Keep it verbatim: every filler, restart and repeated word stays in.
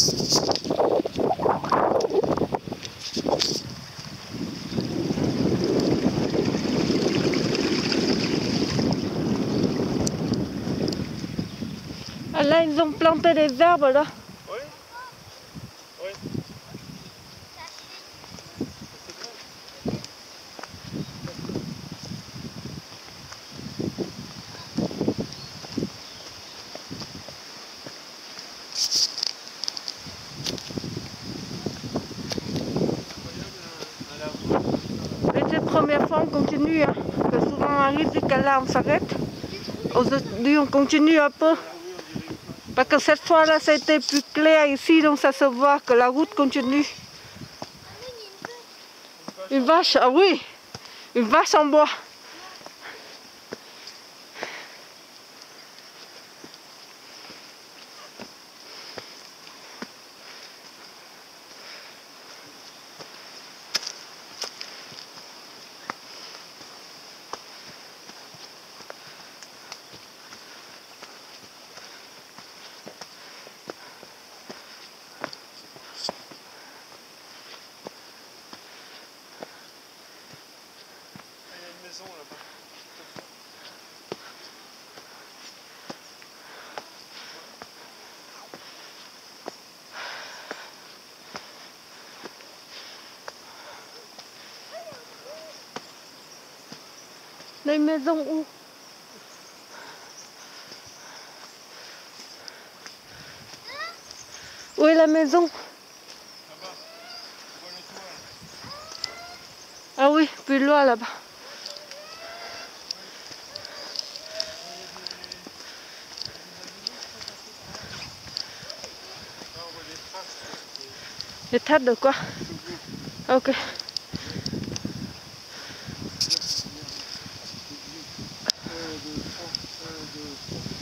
Ah, là, ils ont planté des arbres là. Oui. Oui. C'est la première fois on continue. Hein. Parce que souvent on arrive jusqu'à là, on s'arrête. Aujourd'hui on continue un peu. Parce que cette fois-là, ça a été plus clair ici, donc ça se voit que la route continue. Une vache, ah oui, une vache en bois. Là-bas. Il y a une maison où? Où est la maison? Là-bas. Tu vois le toit là. Ah oui, plus loin là-bas. Des traces de quoi? Ok. un, deux, trois, un, deux, trois.